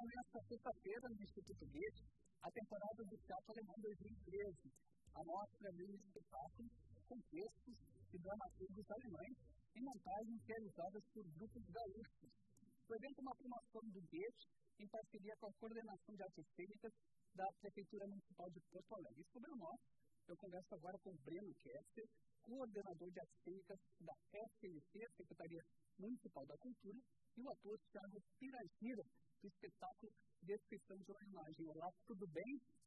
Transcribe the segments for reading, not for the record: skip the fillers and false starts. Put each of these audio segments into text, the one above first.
nesta sexta-feira no Instituto Goethe a temporada do Teatro Alemão 2013. A mostra abriu um espetáculo com textos e dramaturgos alemães e montagens realizadas por grupos gaúchos. O evento é uma promoção do Goethe em parceria com a Coordenação de Artes Cênicas da Prefeitura Municipal de Porto Alegre. Sobre o nosso, eu converso agora com o Breno Kester, coordenador de Artes Cênicas da SNC, Secretaria Municipal da Cultura, e o ator Thiago Piragira, do espetáculo Descrição de uma Imagem. Olá, tudo bem?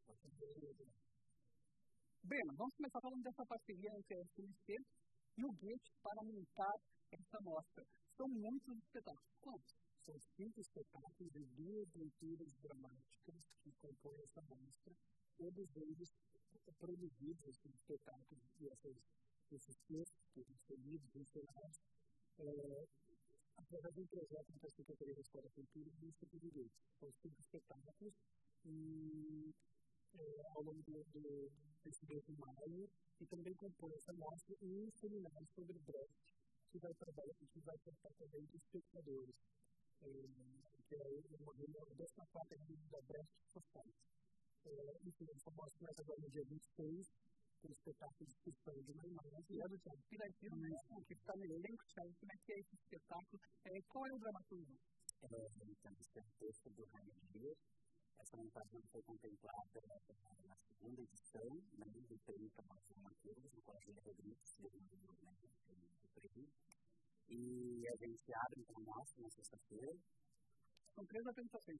Breno, vamos começar falando dessa parceria entre a SNC e o Goethe para montar essa mostra. São muitos espetáculos. Quantos? São 5 espetáculos e 2 leituras dramáticas que compõem essa mostra. Todos eles produzidos, esses espetáculos e esses textos que são lidos, encenados, através de um projeto entre a Secretaria da Escola da Cultura e o Instituto Goethe. São 5 espetáculos e ao longo desse mês de maio, e também compõe essa mostra um seminário sobre Brecht, que vai tratar também de espectadores, que é uma reunião dessa quarta da Brecht Society. Enfim, essa mostra começa agora no dia 26, com o espetáculo Descrição de uma Imagem. E é do Thiago Piragira, que está no elenco. Thiago, como é que é esse espetáculo? Qual é o dramaturgo? Então, esse é o texto do Rainer Dias. Essa montagem foi contemplada na segunda edição, do prêmio para nós dramaturgos, no qual a Julia Rodrigues ganhou o prêmio. E a gente abre então a mostra na sexta-feira. São 3 apresentações,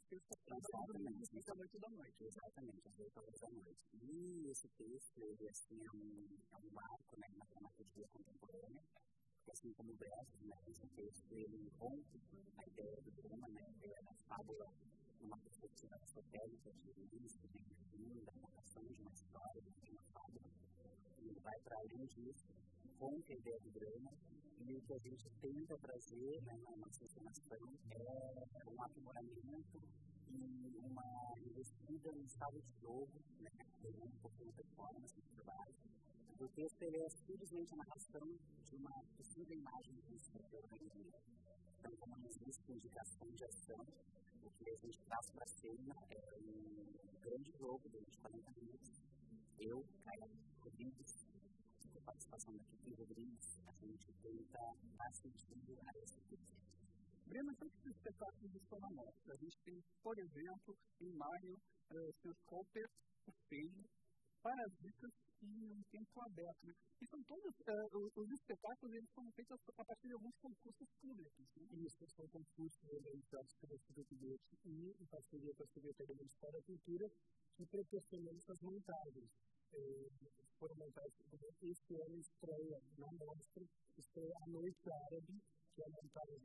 às 8 da noite. Exatamente, às 8 horas da noite. E esse texto, ele assim, é um marco na dramaturgia contemporânea, porque assim como o Brecht, esse texto ele rompe a ideia do drama, a ideia da fábula, numa perspectiva aristotélica de início, da narração de uma história, de uma fábula. Ele vai para além disso, rompe a ideia do drama, e o que a gente tenta trazer na nossa encenação é um aprimoramento e uma investida no estado de jogo, um pouquinho de performance do trabalho. O texto ele é simplesmente a narração de uma possível imagem que o escritor vai viver. Então, como não existe indicação de ação, o que a gente traz para a cena é um grande jogo durante 40 minutos. Eu, Caio Rodrigues, com a participação da Kiki Rodrigues, a gente tenta dar sentido a esse texto. Breno, quantos espetáculos estão na mostra? A gente tem, por exemplo, em maio, seus Cooper, o Feio, Parasitas e Um Tempo Aberto. E são todos, os espetáculos, eles são feitos a partir de alguns concursos públicos. Isso, são concursos realizados pelo Instituto Goethe e em parceria com a Secretaria Municipal da Cultura, que proporcionam essas montagens. Foram montagens, este ano estreia na mostra, estreia A Noite Árabe, que é a montagem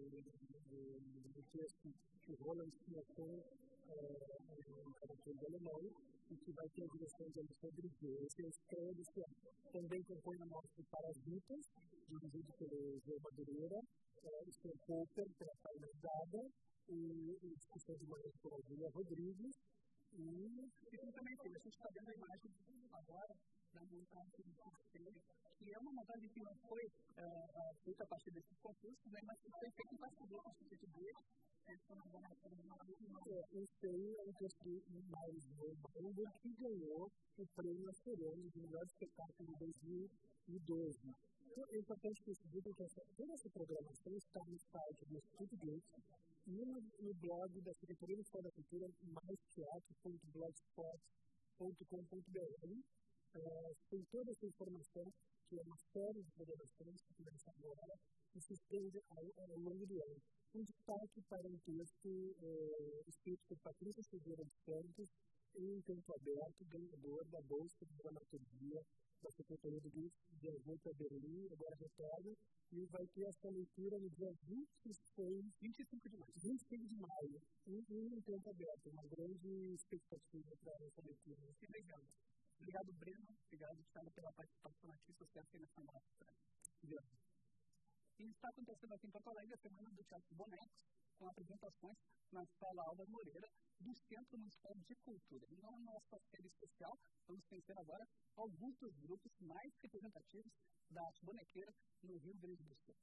do texto que Roland Sinacon, um dramaturgo alemão, e que vai ter a direção de Alexandre Guet. Esse é a estreia desse ano. Também compõe a mostra Parasitas, dirigido pelo João Madureira, o Sr. Cooper, pela Paula Dada, e Discussão de Manhã pela Julia Rodrigues. E também a gente está vendo a imagem agora da montagem do Conselho, que é uma montagem que não foi feita a partir desses concursos, mas que foi feita em parceria com o Instituto Goethe. O Feio é um texto mais novo que ganhou o prêmio Açoriano de melhor espetáculo de 2012. Então, é importante que vocês digam que toda essa programação está no site do Instituto Goethe e no blog da Secretaria Municipal da Cultura, maisteatro.blogspot.com.br. Tem toda essa informação, que é uma série de programações que começa agora e se estende ao longo do ano. Um destaque para um texto escrito por Patrícia Silveira dos Santos, em Tempo Aberto, ganhador da Bolsa de Dramaturgia da Secretaria do Goethe, viajou para Berlim, agora retorna, e vai ter essa leitura no dia 25 de maio, em Tempo Aberto. Uma grande expectativa para essa leitura. Que legal. Obrigado, Breno. Obrigado, Thiago, pela participação aqui, sucesso nessa mostra. E está acontecendo aqui em Porto Alegre a Semana do Teatro Bonecos, com apresentações na Sala Alda Moreira, do Centro Municipal de Cultura. E na nossa série especial, vamos conhecer agora alguns dos grupos mais representativos da arte bonequeira no Rio Grande do Sul.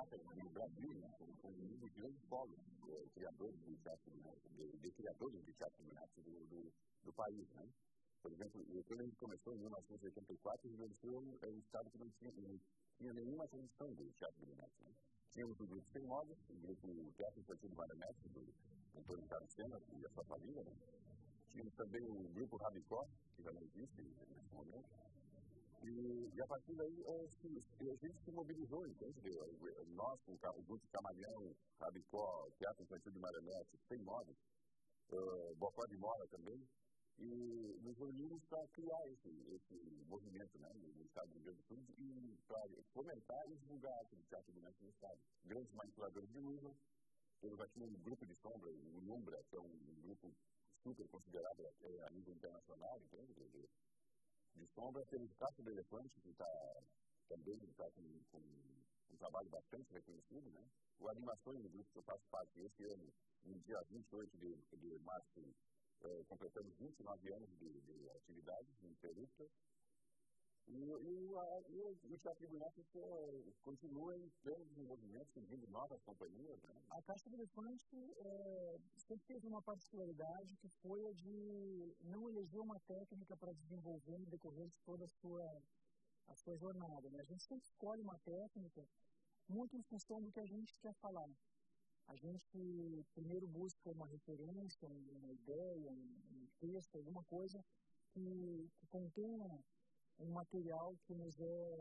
destaca no Brasil, né, como um dos grandes polos criadores de teatro, né, de criadores de teatro do país. Né? Por exemplo, quando a gente começou em 1984, o Rio Grande do Sul é um estado que não tinha nenhuma tradição de teatro de Marionete. Né? Tínhamos o grupo Sem Modas, o grupo Teatro Infantil de Marionete, do Antônio Carlos Sena e a sua família. Né? Tínhamos também o grupo Rabicó, que já não existe nesse momento. E a partir daí, a gente se mobilizou, entende? Nós, o grupo Camalhão, Rabicó, Teatro Infantil de Marionete, Sem Modas, Bocó de Mora também, e nos reunimos para criar esse movimento, né, no estado do Rio Grande do Sul e para fomentar e divulgar a arte do teatro do no estado. Grandes manipuladores de luva, temos aqui um grupo de sombra, o Numbra, que é um grupo super considerado a nível internacional, entende? De sombra, temos o Castro do Elefante, que também está com um trabalho bastante reconhecido, né? O Animações, do grupo que eu faço parte esse ano, no dia 28 de março, completamos 29 anos de atividade ininterrupta. E o Teatro do Norte continua em pleno desenvolvimento, surgindo novas companhias. Né? A Caixa do Elefante sempre teve uma particularidade que foi a de não eleger uma técnica para desenvolver no decorrer de toda a sua jornada. Né? A gente sempre escolhe uma técnica muito em função do que a gente quer falar. A gente primeiro busca uma referência, uma ideia, um texto, alguma coisa que contenha um material que nos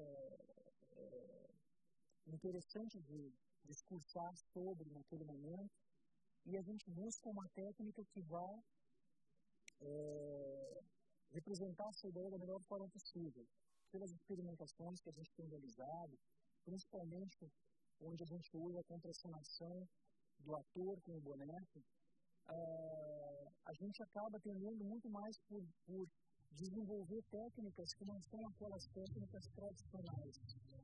é interessante de discursar sobre naquele momento, e a gente busca uma técnica que vá representar essa ideia da melhor forma possível, pelas experimentações que a gente tem realizado, principalmente onde a gente usa a contracenação do ator com o boneco, a gente acaba tendendo muito mais por desenvolver técnicas que não são aquelas técnicas tradicionais.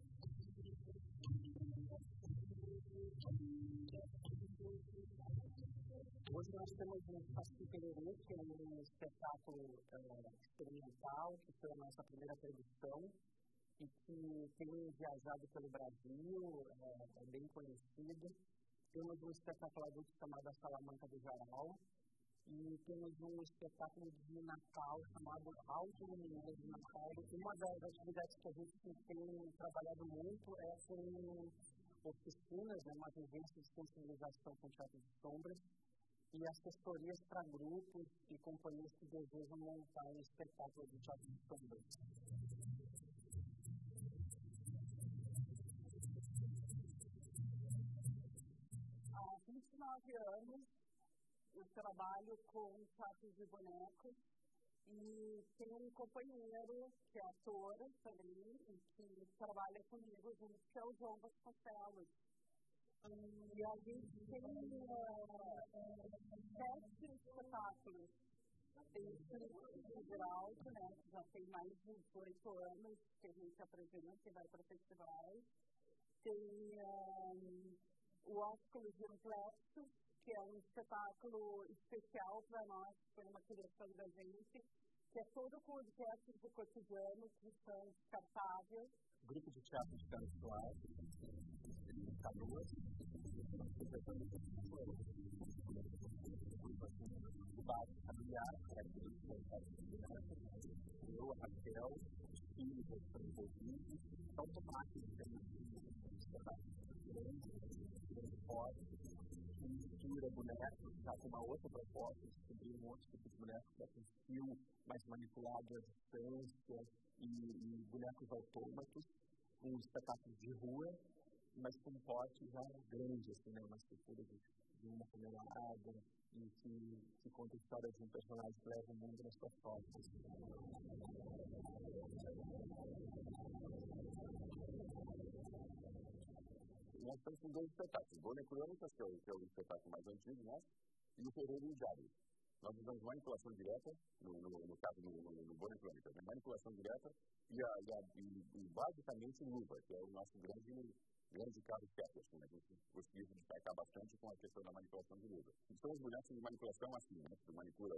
Hoje nós temos um Pastor Pererê, que é um espetáculo experimental, que foi a nossa primeira produção e que tem viajado pelo Brasil, é bem conhecido. Temos um espetáculo adulto chamado A Salamanca do Jaral e temos um espetáculo de Natal chamado Alto Luminoso de Natal. Uma das atividades que a gente tem trabalhado muito com oficinas, uma vivência de sensibilização com teatro de sombras e assessorias para grupos e companhias que desejam montar um espetáculo de teatro de sombras. Há 29 anos eu trabalho com teatro de bonecos e tenho um companheiro que é ator também e que trabalha comigo junto, que é o João Vasconcelos. E a gente tem 7 espetáculos. Tem o Geraldo, né, que já tem mais de 18 anos que a gente apresenta e vai para festivais. Tem o Ósculos de Amplexo, que é um espetáculo especial para nós, foi uma criação da gente, que é todo com objetos do cotidiano que são descartáveis. Grupo de teatro de Carlos Soares, em Canoas, nós apresentamos o básico familiar, eu, a Raquel, os filhos que estão envolvidos, são tomates que tem grande forte, que mistura bonecos, está com uma outra proposta, descobrir um outro tipo de boneco que é com fio mais manipulado à distância e bonecos autômatos, com espetáculos de rua, mas com um porte já grande, assim, né? Uma estrutura de uma tonelada e que conta a história de um personagem que leva o mundo nas suas costas. Nós estamos com 2 espetáculos, Bonecrônicas, que é o espetáculo mais antigo, né? E o Ferreiro e o Diabo. Nós usamos manipulação direta, no caso no Bonecrônicas, né? Manipulação direta e basicamente luva, que é o nosso grande carro-chefe, assim, né? A gente conseguiu destacar bastante com a questão da manipulação de luva. E são os bonecos de manipulação assim, né? Você manipula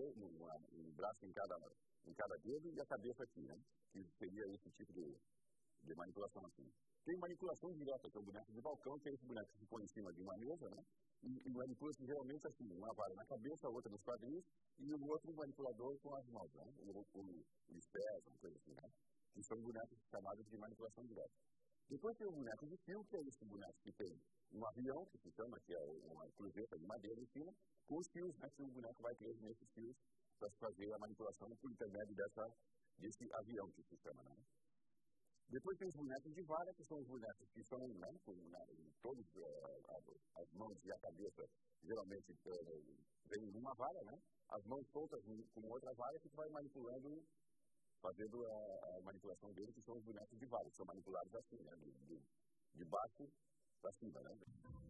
um braço em cada dedo e a cabeça aqui, né? Que seria esse tipo de manipulação assim. Tem manipulação direta, que é o boneco de balcão, que é esse boneco que se põe em cima de uma mesa, né? E manipula-se geralmente assim, uma vara na cabeça, a outra nos quadris, e o outro manipulador com as mãos, né? Os pés, uma coisa assim, né? Que são bonecos chamados de manipulação direta. Depois tem o boneco de fio, que é esse boneco que tem um avião, que se chama, que é uma cruzeta de madeira em cima, com os fios, né? Que o boneco vai preso nesses fios para fazer a manipulação por intermédio desse avião que se chama, né? Depois tem os bonecos de vara, que são os bonecos que são, né, com todas as mãos e a cabeça, geralmente vem numa vara, né? As mãos soltas com outra vara que vai manipulando, fazendo a manipulação deles, que são os bonecos de vara, que são manipulados assim, né? De baixo para cima, né?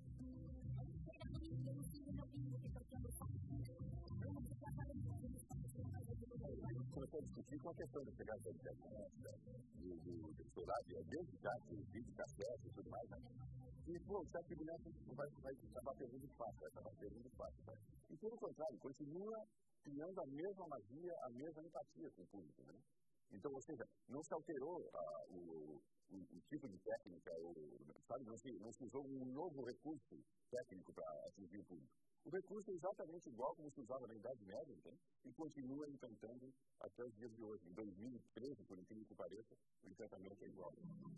Começou a discutir com a questão da chegada da internet, do celular, desde chat, vídeo, cassete e tudo mais, né? E, pô, o chat de boneco vai acabar perdendo espaço, né? E, pelo contrário, continua criando a mesma magia, a mesma empatia com o público, né? Então, ou seja, não se alterou o tipo de técnica, sabe? Não se usou um novo recurso técnico para atingir o público. O recurso é exatamente igual como se usava na Idade Média, né? E continua encantando até os dias de hoje. Em 2013, por incrível que pareça, o encantamento é igual.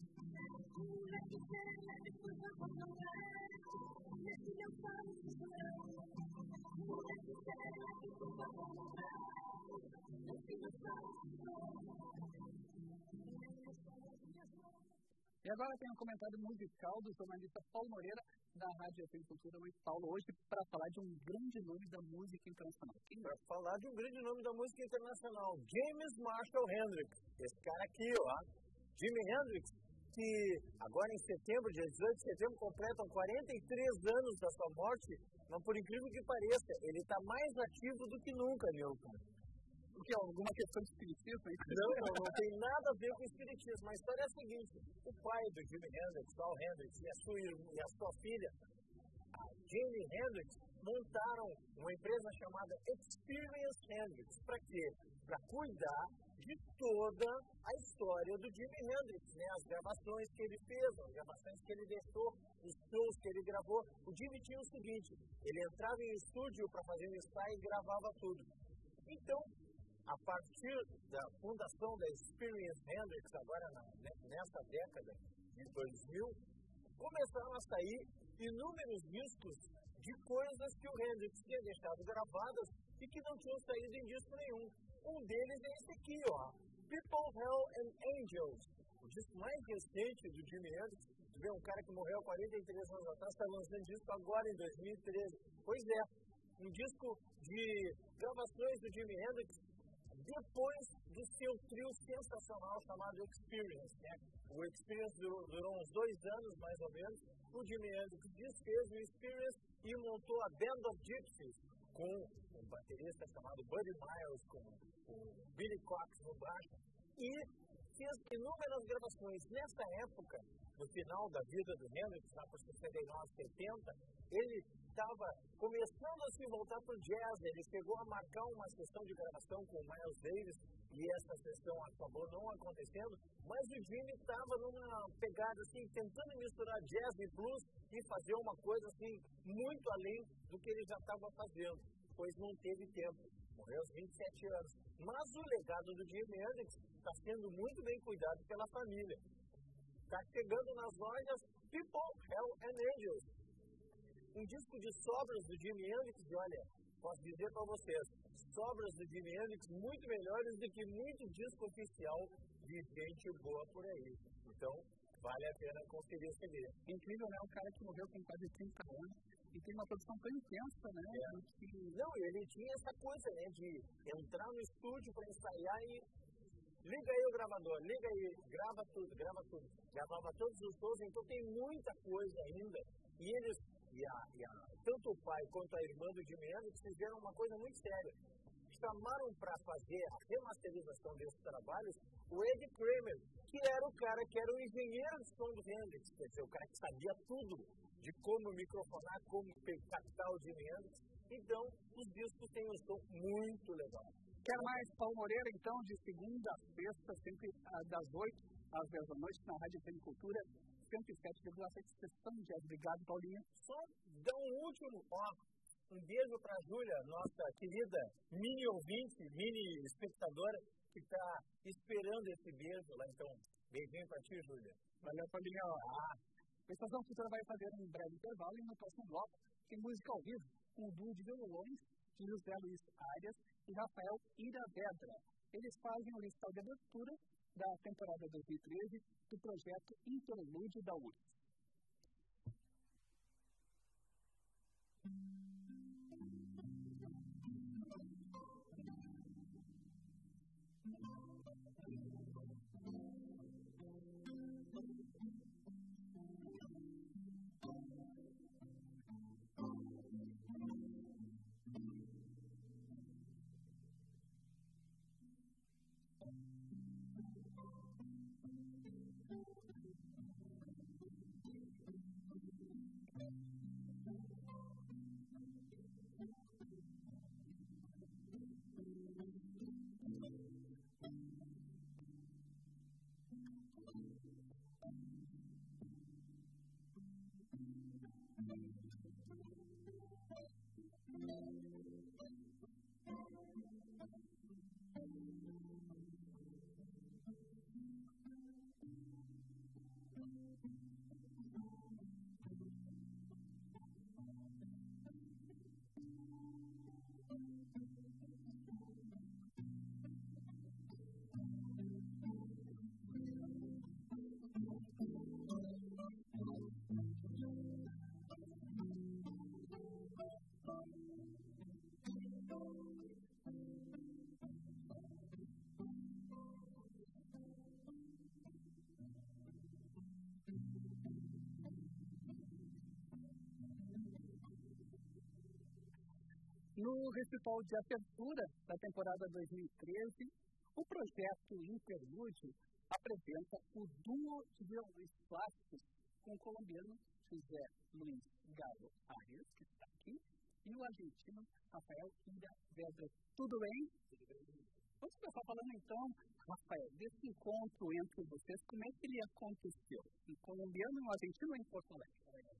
E agora tem um comentário musical do jornalista Paulo Moreira, da Rádio FM Cultura. Mas, Paulo, hoje para falar de um grande nome da música internacional. Para falar de um grande nome da música internacional, James Marshall Hendrix. Esse cara aqui, ó, Jimi Hendrix, que agora em setembro, dia 18 de setembro, completam 43 anos da sua morte, mas por incrível que pareça, ele está mais ativo do que nunca, Nilton. Porque alguma questão de espiritismo? Não tem nada a ver com espiritismo. A história é a seguinte: o pai do Jimi Hendrix, Paul Hendrix, e a sua filha, a Jimi Hendrix, montaram uma empresa chamada Experience Hendrix. Para quê? Para cuidar de toda a história do Jimi Hendrix, né? As gravações que ele fez, as gravações que ele deixou, os shows que ele gravou. O Jimi tinha o seguinte: ele entrava em estúdio para fazer um ensaio e gravava tudo. Então, a partir da fundação da Experience Hendrix, agora nessa década de 2000, começaram a sair inúmeros discos de coisas que o Hendrix tinha deixado gravadas e que não tinham saído em disco nenhum. Um deles é esse aqui, ó, People, Hell and Angels, o disco mais recente do Jimi Hendrix. Tu vê, um cara que morreu há 43 anos atrás, está lançando disco agora em 2013. Pois é, um disco de gravações do Jimi Hendrix depois do seu trio sensacional chamado Experience, né? O Experience durou uns 2 anos, mais ou menos. O Jimi Hendrix desfez o Experience e montou a Band of Gypsies, com um baterista chamado Buddy Miles, com o Billy Cox no baixo, e fez inúmeras gravações. Nessa época, no final da vida do Hendrix, lá por 69, 70, ele estava começando a se voltar para o jazz. Ele chegou a marcar uma sessão de gravação com o Miles Davis, e essa sessão acabou não acontecendo, mas o Jimi estava numa pegada assim, tentando misturar jazz e blues e fazer uma coisa assim, muito além do que ele já estava fazendo, pois não teve tempo. Morreu aos 27 anos. Mas o legado do Jimi Hendrix está sendo muito bem cuidado pela família. Está chegando nas lojas People, Hell and Angels, um disco de sobras do Jimi Hendrix. E olha, posso dizer para vocês, sobras do Jimi Hendrix muito melhores do que muito disco oficial de gente boa por aí. Então, vale a pena conferir esse CD. Incrível, né? Um cara que morreu com quase 30 anos e tem uma produção tão intensa, né? Não, ele tinha essa coisa, né? De entrar no estúdio para ensaiar e liga aí o gravador, liga aí, grava tudo. Gravava todos os shows, então tem muita coisa ainda. E eles, tanto o pai quanto a irmã do Jimi Hendrix fizeram uma coisa muito séria. Chamaram para fazer a remasterização desses trabalhos o Eddie Kramer, que era o cara que era o engenheiro de som do Hendrix, quer dizer, o cara que sabia tudo de como microfonar, como captar o Jimi Hendrix. Então, os discos têm um som muito legal. Quer mais Paulo Moreira, então, de segunda a sexta, sempre das 8 às 10 da noite, na Rádio FM Cultura 107,7. Sessão de obrigado, Paulinha. Só dá um último, um beijo para a Júlia, nossa querida mini ouvinte, mini espectadora, que está esperando esse beijo lá. Então, beijinho para ti, Júlia. Valeu, Paulinha. A Estação Cultura vai fazer um breve intervalo e no próximo bloco tem música ao vivo com o duo de violões de José Luiz Arias e Rafael Iravedra. Eles fazem o recital de abertura da temporada 2013 do projeto Interlúdio da URSS. No recital de abertura da temporada 2013, o projeto Interlúdio apresenta o duo de violões clássicos com o colombiano José Luiz Galo Arias, que está aqui, e o argentino Rafael Iravedra. Tudo bem? Vamos começar falando então, Rafael, desse encontro entre vocês, como é que ele aconteceu? Em colombiano, em argentino ou em Porto Alegre?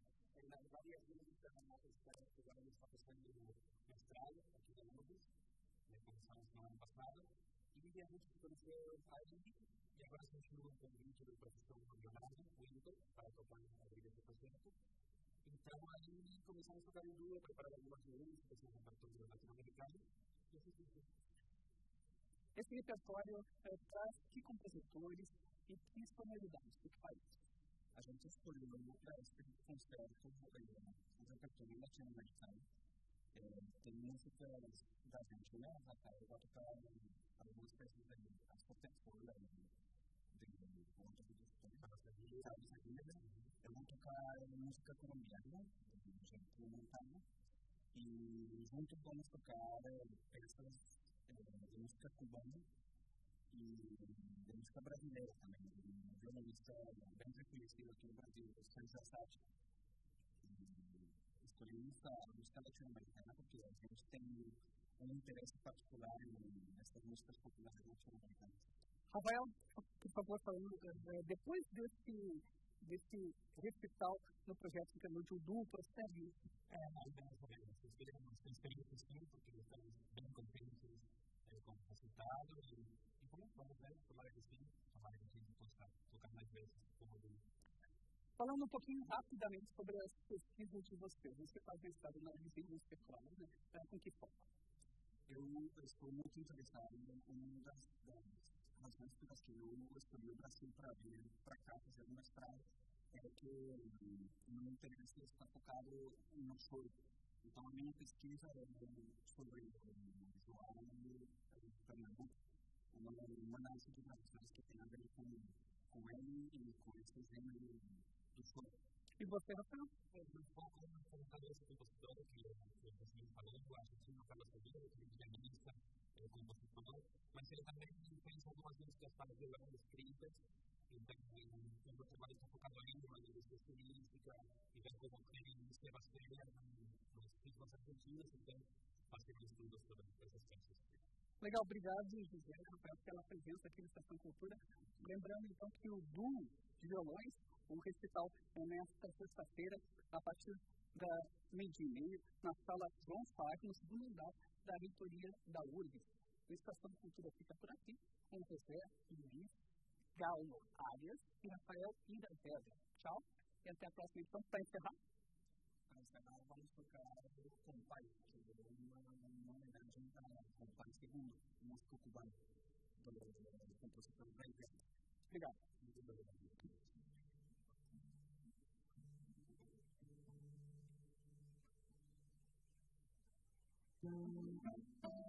Aqui da Londres, começamos no ano passado, e a gente conheceu a gente, e agora sentiu um convite do professor Leonardo, o Inter, para tocar na briga do projeto. Então, aí começamos a tocar em duo, preparar algumas músicas, esse repertório latino-americano, e assim foi. Esse repertório traz que compositores e que sonoridades do país? A gente escolheu para esse concerto um repertório latino-americano. Tem músicas da gente, né? Rafael vai tocar algumas peças da arquitetura, de conta de Estados Unidos. Eu vou tocar música colombiana, de jeito montano, e juntos vamos tocar peças de música cubana e de música brasileira também. Um violonista bem reconhecido aqui no Brasil, o Sérgio Assati. Escolhemos a música latino-americana porque a gente tem um interesse particular nessas músicas populares latino-americanas. Rafael, por favor, falando, depois desse recital no projeto Interlúdio, o duo prossegue? Uma experiência sim, porque estamos bem contentes com o resultado e como vamos, né? Tomara que sim, tomara que a gente possa tocar mais vezes como duo. Falando um pouquinho rapidamente sobre as pesquisas de vocês. Você faz mestrado na Lisboa Escola, né? Com que foco? Eu estou muito interessado em uma das razões pelas que eu escolhi o Brasil para vir para cá fazer um mestrado é que o meu interesse está focado no choro. Então, a minha pesquisa é sobre o João Pernambuco, uma análise de gravações que tem a ver com ele e com esse gênero do choro. E você, Rafael? Eu foco no comentário desse compositor que você falou, argentino Carlos Aguirre, que é pianista, compositor, mas ele também fez algumas músicas para violão escritas. Então, o meu trabalho está focado em uma análise estilística e ver como tem Sebastião nos ritmos argentinos, então fazer estudos sobre essas peças. Legal, obrigado, José, Rafael, pela presença aqui na Estação Cultura. Lembrando, então, que o duo de violões, o recital é nesta sexta-feira, a partir da meio-dia, na sala João Fábio, no segundo andar da reitoria da URGS. A Estação de Cultura fica por aqui, com José Luiz Galo Arias e Rafael Iraverda. Tchau, e até a próxima edição. Para encerrar, vamos tocar o Compai, que é uma homenagem ao Compai II, o músico cubano, do compositor brasileiro. Obrigado. Thank you.